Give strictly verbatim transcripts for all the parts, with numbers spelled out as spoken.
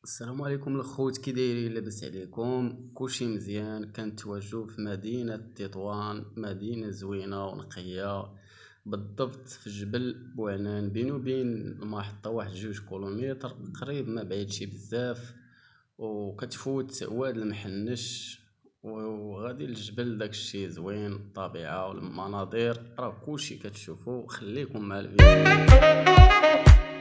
السلام عليكم الخوت، كي دايرين؟ لاباس عليكم؟ كلشي مزيان. كنتواجدوا في مدينه تطوان، مدينه زوينه ونقيه بالضبط في جبل بوعنان، بينو وبين المحطه واحد جوج كيلومتر قريب، ما بعيدش بزاف. وكتفوت واد المحنش وغادي للجبل. داكشي زوين، الطبيعه والمناظر راه كلشي كتشوفوا. خليكم مع الفيديو.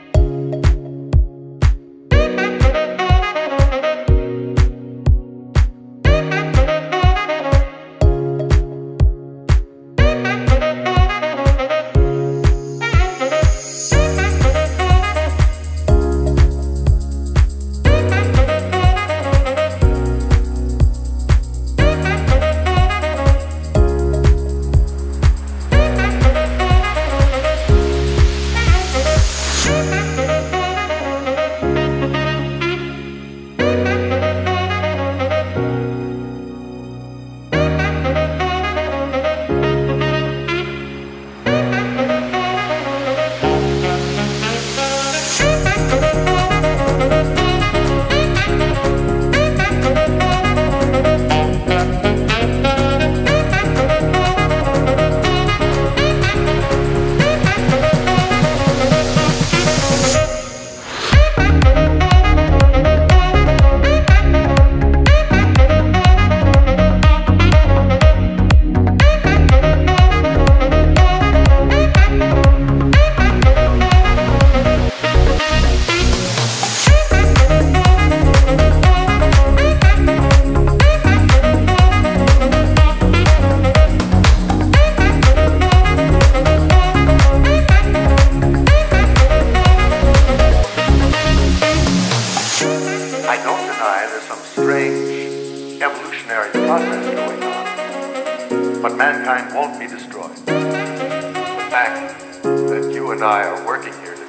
I don't deny there's some strange evolutionary process going on, but mankind won't be destroyed. The fact that you and I are working here together